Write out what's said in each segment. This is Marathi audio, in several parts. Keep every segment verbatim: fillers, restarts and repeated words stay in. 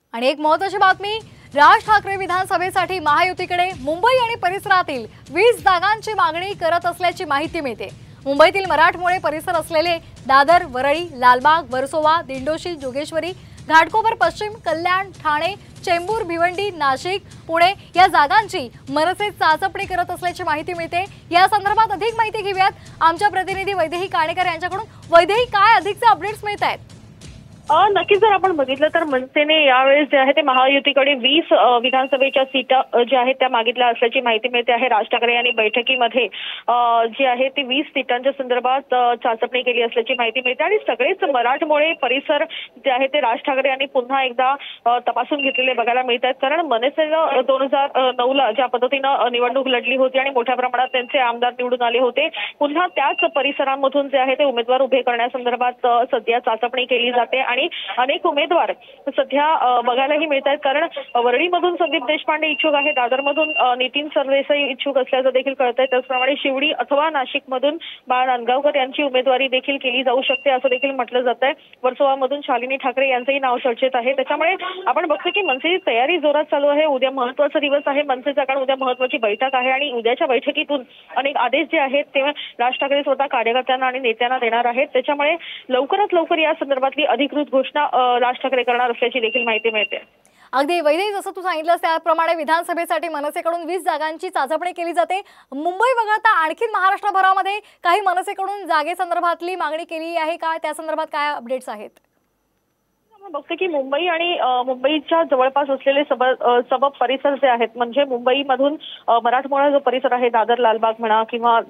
आणि एक महत्त्वाची बातमी, राज ठाकरे विधानसभेसाठी महायुतीकडे मुंबई आणि परिसरातील वीस जागांची मागणी करत असल्याची माहिती मिळते। मुंबईतील मराठमोळे परिसर असलेले दादर, वरळी, लालबाग, वर्सोवा, दिंडोशी, जोगेश्वरी, घाटकोपर पश्चिम, कल्याण, ठाणे, चेंबूर, भिवंडी, नाशिक, पुणे या जागांची मनसे चाचपणी करत असल्याची माहिती मिळते। या संदर्भात अधिक माहिती घेऊयात आमच्या प्रतिनिधी वैदेही काणेकर यांच्याकडून। वैदेही, काय अधिकचे अपडेट्स मिळत आहेत? नक्कीच जर आपण बघितलं तर मनसेने यावेळेस जे आहे ते महायुतीकडे वीस विधानसभेच्या सीटा ज्या आहेत त्या मागितल्या असल्याची माहिती मिळते आहे। राज ठाकरे यांनी बैठकीमध्ये जी आहे ती वीस सीटांच्या संदर्भात चाचपणी केली असल्याची माहिती मिळते आणि सगळेच मराठमोळे परिसर जे आहे ते राज ठाकरे यांनी पुन्हा एकदा तपासून घेतलेले बघायला मिळतात। कारण मनसेनं दोन हजार नऊ ला ज्या पद्धतीनं निवडणूक लढली होती आणि मोठ्या प्रमाणात त्यांचे आमदार निवडून आले होते, पुन्हा त्याच परिसरांमधून जे आहे ते उमेदवार उभे करण्यासंदर्भात सध्या चाचपणी केली जाते आणि अनेक उमेदवार सध्या बघायलाही मिळत आहेत। कारण वरळीमधून संदीप देशपांडे इच्छुक आहे, दादरमधून नितीन सरदेसाई इच्छुक असल्याचं देखील कळतंय। त्याचप्रमाणे शिवडी अथवा नाशिकमधून बाळा नांदगावकर यांची उमेदवारी देखील केली जाऊ शकते असं देखील म्हटलं जात आहे। वर्सोवामधून शालिनी ठाकरे यांचंही नाव चर्चेत आहे। त्याच्यामुळे आपण बघतो की मनसेची तयारी जोरात चालू आहे। उद्या महत्त्वाचा दिवस आहे मनसेचा, कारण उद्या महत्त्वाची बैठक आहे आणि उद्याच्या बैठकीतून अनेक आदेश जे आहेत ते राज ठाकरे स्वतः कार्यकर्त्यांना आणि नेत्यांना देणार आहेत। त्याच्यामुळे लवकरात लवकर या संदर्भातली अधिकृत घोषणा राज ठाकरे करणार असल्याची देखील माहिती मिळते। अगदी वैदेही, जसं तू सांगितलंस त्याप्रमाणे विधानसभेसाठी मनसेकडून वीस जागांची चाचपणी केली जाते। मुंबई वगळता आणखी महाराष्ट्रभरामध्ये काही मनसेकडून जागेसंदर्भातली मागणी केली आहे का? त्या संदर्भात काय अपडेट्स आहेत? बघतो की मुंबई आणि मुंबईच्या जवळपास असलेले सब सबब परिसर जे आहेत, म्हणजे मुंबईमधून मराठमोळा जो परिसर आहे, दादर, लालबाग म्हणा किंवा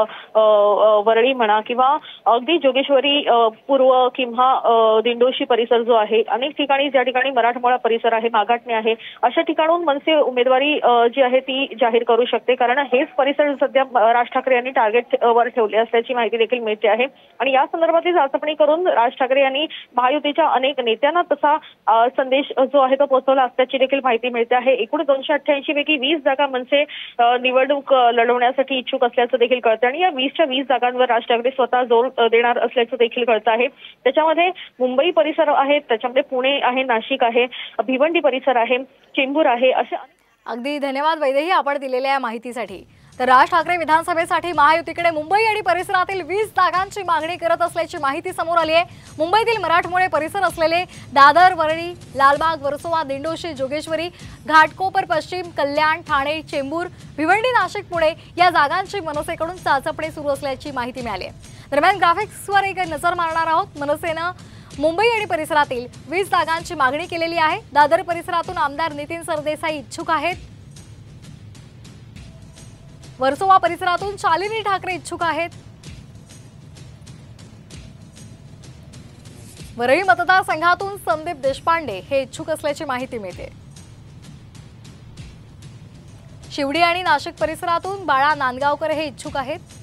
वरळी म्हणा किंवा अगदी जोगेश्वरी पूर्व किंवा दिंडोशी परिसर जो आहे, अनेक ठिकाणी ज्या ठिकाणी मराठमोळा परिसर आहे, मागाटणे आहे, अशा ठिकाणून मनसे उमेदवारी जी आहे ती जाहीर करू शकते। कारण हेच परिसर सध्या राज ठाकरे यांनी टार्गेट वर ठेवले असल्याची माहिती देखील मिळते आहे आणि या संदर्भातली चाचपणी करून राज ठाकरे यांनी महायुतीच्या अनेक नेत्यांना तसा संदेश जो आहे तो पोहोचवला असल्याची देखील माहिती मिळते आहे। एकूण दोनशे अठ्ठ्याऐंशी पैकी वीस जागा मनसे निवडणूक लढवण्यासाठी इच्छुक असल्याचं देखील कळतं आणि या वीसच्या वीस जागांवर राज ठाकरे स्वतः जोर देणार असल्याचं देखील कळतं आहे। त्याच्यामध्ये मुंबई परिसर आहे, त्याच्यामध्ये पुणे आहे, नाशिक आहे, भिवंडी परिसर आहे, चेंबूर आहे, असे। अगदी धन्यवाद वैदेही आपण दिलेल्या माहितीसाठी। तर राज ठाकरे विधानसभेसाठी महायुतीकडे मुंबई आणि परिसरातील वीस जागांची मागणी करत असल्याची माहिती समोर आली आहे। मुंबईतील मराठमोळे परिसर असलेले दादर, वरळी, लालबाग, वर्सोवा, दिंडोशी, जोगेश्वरी, घाटकोपर पश्चिम, कल्याण, ठाणे, चेंबूर, भिवंडी, नाशिक, पुणे या जागांची मनसेकडून चाचपणी सुरू असल्याची माहिती मिळाली आहे। दरम्यान ग्राफिक्सवर एक नजर मारणार आहोत। मनसेनं मुंबई आणि परिसरातील वीस जागांची मागणी केलेली आहे। दादर परिसरातून आमदार नितीन सरदेसाई इच्छुक आहेत। वर्सोवा परिसरातून शालिनी ठाकरे इच्छुक आहेत। वरळी मतदारसंघातून संदीप देशपांडे हे इच्छुक असल्याची माहिती मिळते। शिवडी आणि नाशिक परिसरातून बाळा नांदगावकर हे इच्छुक आहेत।